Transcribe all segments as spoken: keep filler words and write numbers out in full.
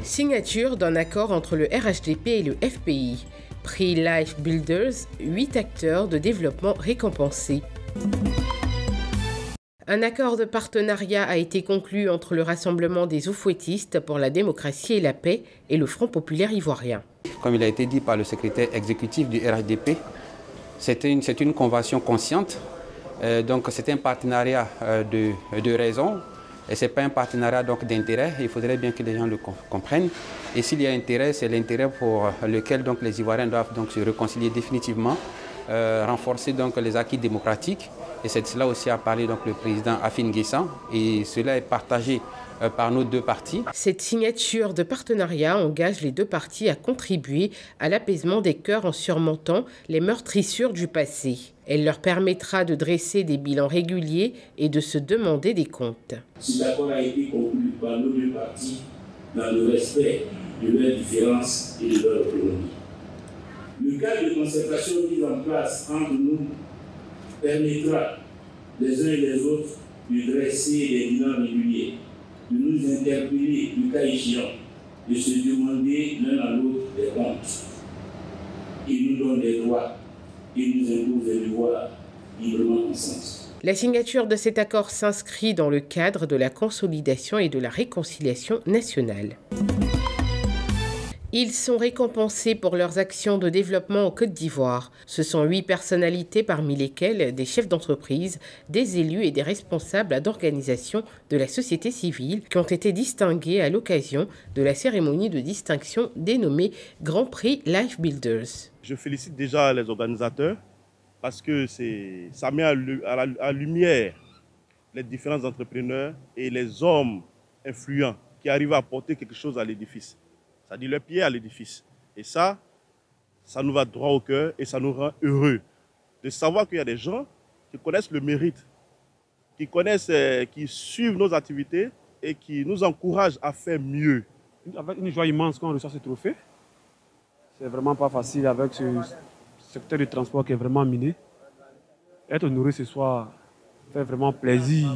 Signature d'un accord entre le R H D P et le F P I. Prix Life Builders, huit acteurs de développement récompensés. Un accord de partenariat a été conclu entre le Rassemblement des Oufouettistes pour la démocratie et la paix et le Front populaire ivoirien. Comme il a été dit par le secrétaire exécutif du R H D P, c'est une, c'est une convention consciente, euh, donc c'est un partenariat euh, de, de raison. Et ce n'est pas un partenariat d'intérêt, il faudrait bien que les gens le comprennent. Et s'il y a intérêt, c'est l'intérêt pour lequel donc, les Ivoiriens doivent donc, se réconcilier définitivement, euh, renforcer donc, les acquis démocratiques. Et c'est de cela aussi a parlé donc, le président Afin Guessan. Et cela est partagé euh, par nos deux parties. Cette signature de partenariat engage les deux parties à contribuer à l'apaisement des cœurs en surmontant les meurtrissures du passé. Elle leur permettra de dresser des bilans réguliers et de se demander des comptes. Cet accord a été conclu par nos deux parties dans le respect de leurs différences et de leur autonomie. Le cadre de concertation mis en place entre nous permettra les uns et les autres de dresser des bilans réguliers, de nous interpeller du cas échéant, de se demander l'un à l'autre des comptes. Il nous donne des droits. Il nous impose des devoirs librement ensemble. La signature de cet accord s'inscrit dans le cadre de la consolidation et de la réconciliation nationale. Ils sont récompensés pour leurs actions de développement en Côte d'Ivoire. Ce sont huit personnalités parmi lesquelles des chefs d'entreprise, des élus et des responsables d'organisations de la société civile qui ont été distingués à l'occasion de la cérémonie de distinction dénommée Grand Prix Life Builders. Je félicite déjà les organisateurs parce que ça met à la à lumière les différents entrepreneurs et les hommes influents qui arrivent à apporter quelque chose à l'édifice. C'est-à-dire le pied à l'édifice. Et ça, ça nous va droit au cœur et ça nous rend heureux de savoir qu'il y a des gens qui connaissent le mérite, qui connaissent, qui suivent nos activités et qui nous encouragent à faire mieux. Avec une joie immense quand on reçoit ce trophée. C'est vraiment pas facile avec ce secteur du transport qui est vraiment miné. Être honoré ce soir fait vraiment plaisir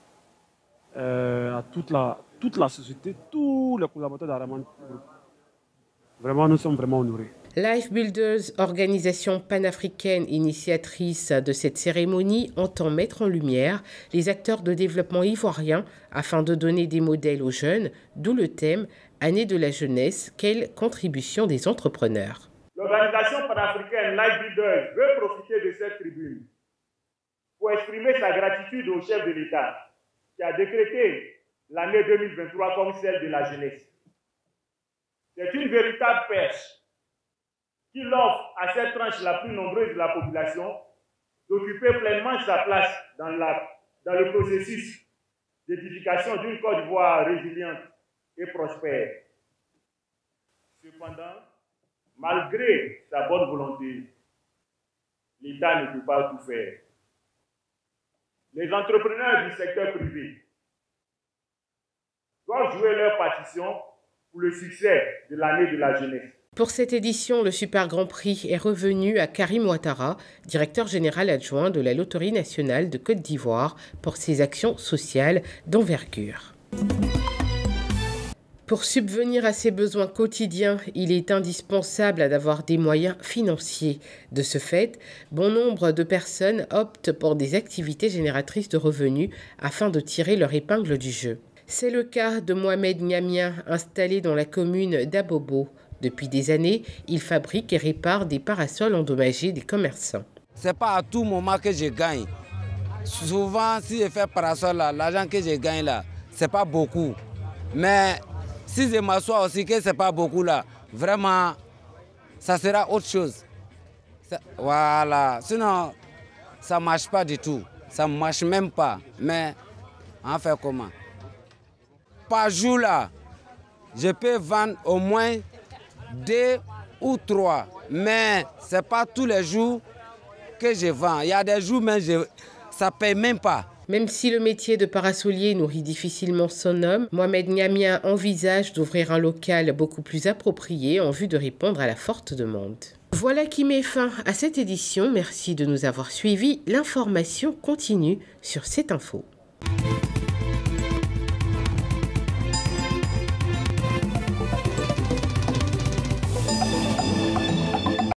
euh, à toute la, toute la société, tous les collaborateurs d'Araman Group. Vraiment, nous sommes vraiment honorés. Life Builders, organisation panafricaine initiatrice de cette cérémonie, entend mettre en lumière les acteurs de développement ivoiriens afin de donner des modèles aux jeunes, d'où le thème « Année de la jeunesse, quelle contribution des entrepreneurs ». L'organisation panafricaine Life Builders veut profiter de cette tribune pour exprimer sa gratitude au chef de l'État qui a décrété l'année deux mille vingt-trois comme celle de la jeunesse. C'est une véritable perche qui offre à cette tranche la plus nombreuse de la population d'occuper pleinement sa place dans, la, dans le processus d'édification d'une Côte d'Ivoire résiliente et prospère. Cependant, malgré sa bonne volonté, l'État ne peut pas tout faire. Les entrepreneurs du secteur privé doivent jouer leur partition pour le succès de l'année de la jeunesse. Pour cette édition, le Super Grand Prix est revenu à Karim Ouattara, directeur général adjoint de la Loterie nationale de Côte d'Ivoire, pour ses actions sociales d'envergure. Pour subvenir à ses besoins quotidiens, il est indispensable d'avoir des moyens financiers. De ce fait, bon nombre de personnes optent pour des activités génératrices de revenus afin de tirer leur épingle du jeu. C'est le cas de Mohamed Niamien, installé dans la commune d'Abobo. Depuis des années, il fabrique et répare des parasols endommagés des commerçants. Ce n'est pas à tout moment que je gagne. Souvent, si je fais parasol, l'argent que je gagne là, ce n'est pas beaucoup. Mais si je m'assois aussi que ce n'est pas beaucoup là, vraiment, ça sera autre chose. Ça, voilà. Sinon, ça ne marche pas du tout. Ça ne marche même pas. Mais on fait comment? Par jour là, je peux vendre au moins deux ou trois. Mais ce n'est pas tous les jours que je vends. Il y a des jours, mais je, ça ne paye même pas. Même si le métier de parasolier nourrit difficilement son homme, Mohamed Niamien envisage d'ouvrir un local beaucoup plus approprié en vue de répondre à la forte demande. Voilà qui met fin à cette édition. Merci de nous avoir suivis. L'information continue sur cette info.